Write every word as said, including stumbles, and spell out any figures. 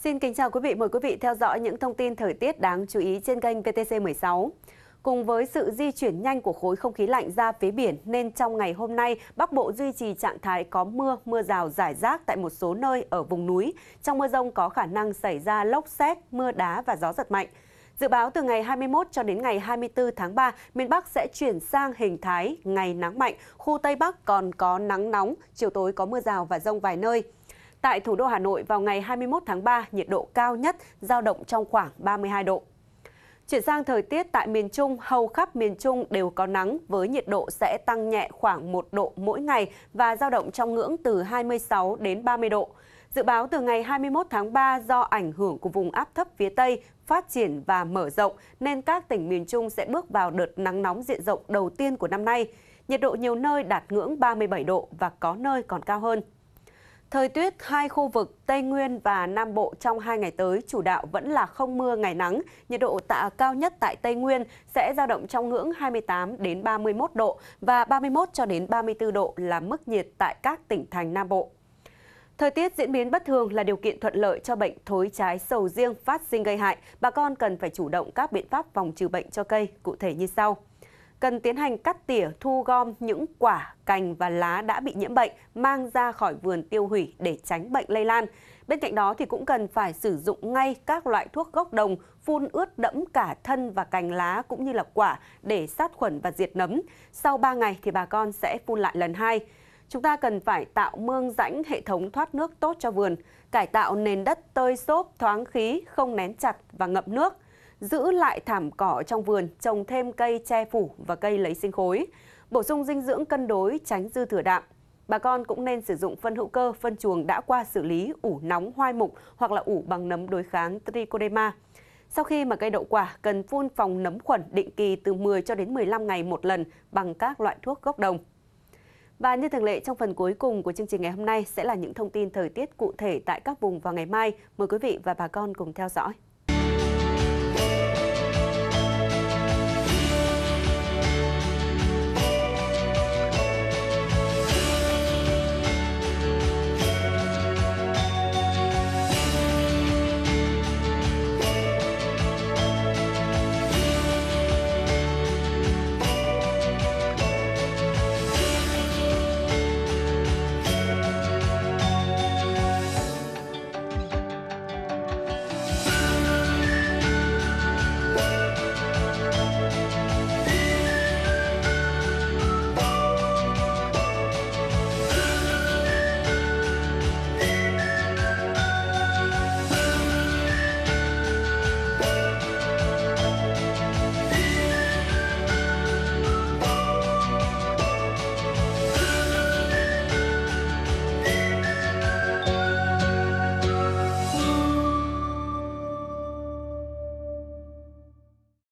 Xin kính chào quý vị, mời quý vị theo dõi những thông tin thời tiết đáng chú ý trên kênh vê tê xê mười sáu. Cùng với sự di chuyển nhanh của khối không khí lạnh ra phía biển nên trong ngày hôm nay, Bắc Bộ duy trì trạng thái có mưa, mưa rào rải rác tại một số nơi ở vùng núi. Trong mưa dông có khả năng xảy ra lốc sét, mưa đá và gió giật mạnh. Dự báo từ ngày hai mươi mốt cho đến ngày hai mươi tư tháng ba, miền Bắc sẽ chuyển sang hình thái ngày nắng mạnh, khu Tây Bắc còn có nắng nóng, chiều tối có mưa rào và dông vài nơi. Tại thủ đô Hà Nội vào ngày hai mươi mốt tháng ba, nhiệt độ cao nhất dao động trong khoảng ba mươi hai độ. Chuyển sang thời tiết tại miền Trung, hầu khắp miền Trung đều có nắng với nhiệt độ sẽ tăng nhẹ khoảng một độ mỗi ngày và dao động trong ngưỡng từ hai mươi sáu đến ba mươi độ. Dự báo từ ngày hai mươi mốt tháng ba do ảnh hưởng của vùng áp thấp phía Tây phát triển và mở rộng nên các tỉnh miền Trung sẽ bước vào đợt nắng nóng diện rộng đầu tiên của năm nay. Nhiệt độ nhiều nơi đạt ngưỡng ba mươi bảy độ và có nơi còn cao hơn. Thời tiết hai khu vực Tây Nguyên và Nam Bộ trong hai ngày tới chủ đạo vẫn là không mưa ngày nắng. Nhiệt độ tạ cao nhất tại Tây Nguyên sẽ dao động trong ngưỡng hai mươi tám đến ba mươi mốt độ và ba mươi mốt cho đến ba mươi tư độ là mức nhiệt tại các tỉnh thành Nam Bộ. Thời tiết diễn biến bất thường là điều kiện thuận lợi cho bệnh thối trái sầu riêng phát sinh gây hại. Bà con cần phải chủ động các biện pháp phòng trừ bệnh cho cây, cụ thể như sau. Cần tiến hành cắt tỉa, thu gom những quả, cành và lá đã bị nhiễm bệnh, mang ra khỏi vườn tiêu hủy để tránh bệnh lây lan. Bên cạnh đó thì cũng cần phải sử dụng ngay các loại thuốc gốc đồng, phun ướt đẫm cả thân và cành lá cũng như là quả để sát khuẩn và diệt nấm. Sau ba ngày thì bà con sẽ phun lại lần hai. Chúng ta cần phải tạo mương rãnh hệ thống thoát nước tốt cho vườn, cải tạo nền đất tơi xốp, thoáng khí, không nén chặt và ngậm nước. Giữ lại thảm cỏ trong vườn, trồng thêm cây che phủ và cây lấy sinh khối. Bổ sung dinh dưỡng cân đối, tránh dư thừa đạm. Bà con cũng nên sử dụng phân hữu cơ, phân chuồng đã qua xử lý ủ nóng hoai mục hoặc là ủ bằng nấm đối kháng Trichoderma. Sau khi mà cây đậu quả, cần phun phòng nấm khuẩn định kỳ từ mười cho đến mười lăm ngày một lần bằng các loại thuốc gốc đồng. Và như thường lệ, trong phần cuối cùng của chương trình ngày hôm nay sẽ là những thông tin thời tiết cụ thể tại các vùng vào ngày mai. Mời quý vị và bà con cùng theo dõi.